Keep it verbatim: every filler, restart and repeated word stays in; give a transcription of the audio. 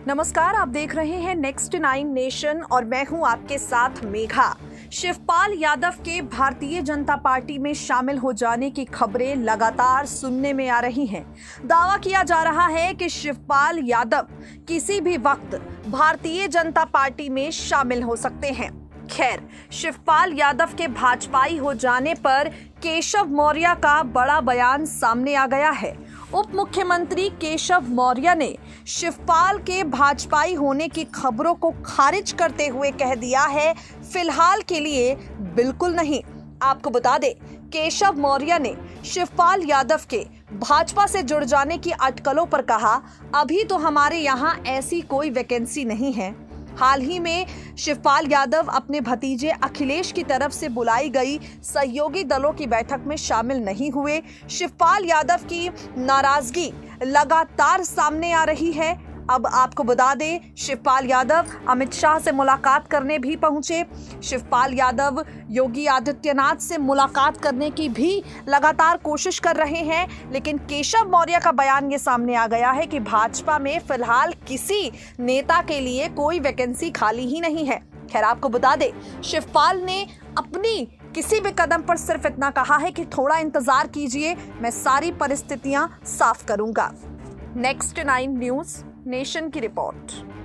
नमस्कार, आप देख रहे हैं नेक्स्ट नाइन नेशन और मैं हूं आपके साथ मेघा। शिवपाल यादव के भारतीय जनता पार्टी में शामिल हो जाने की खबरें लगातार सुनने में आ रही हैं। दावा किया जा रहा है कि शिवपाल यादव किसी भी वक्त भारतीय जनता पार्टी में शामिल हो सकते हैं। खैर, शिवपाल यादव के भाजपाई हो जाने पर केशव मौर्य का बड़ा बयान सामने आ गया है। उप मुख्यमंत्री केशव मौर्य ने शिवपाल के भाजपाई होने की खबरों को खारिज करते हुए कह दिया है, फिलहाल के लिए बिल्कुल नहीं। आपको बता दें, केशव मौर्य ने शिवपाल यादव के भाजपा से जुड़ जाने की अटकलों पर कहा, अभी तो हमारे यहाँ ऐसी कोई वैकेंसी नहीं है। हाल ही में शिवपाल यादव अपने भतीजे अखिलेश की तरफ से बुलाई गई सहयोगी दलों की बैठक में शामिल नहीं हुए। शिवपाल यादव की नाराजगी लगातार सामने आ रही है। अब आपको बता दें, शिवपाल यादव अमित शाह से मुलाकात करने भी पहुंचे। शिवपाल यादव योगी आदित्यनाथ से मुलाकात करने की भी लगातार कोशिश कर रहे हैं, लेकिन केशव मौर्य का बयान ये सामने आ गया है कि भाजपा में फिलहाल किसी नेता के लिए कोई वैकेंसी खाली ही नहीं है। खैर, आपको बता दें, शिवपाल ने अपनी किसी भी कदम पर सिर्फ इतना कहा है कि थोड़ा इंतजार कीजिए, मैं सारी परिस्थितियां साफ करूंगा। नेक्स्ट नाइन न्यूज नेशन की रिपोर्ट।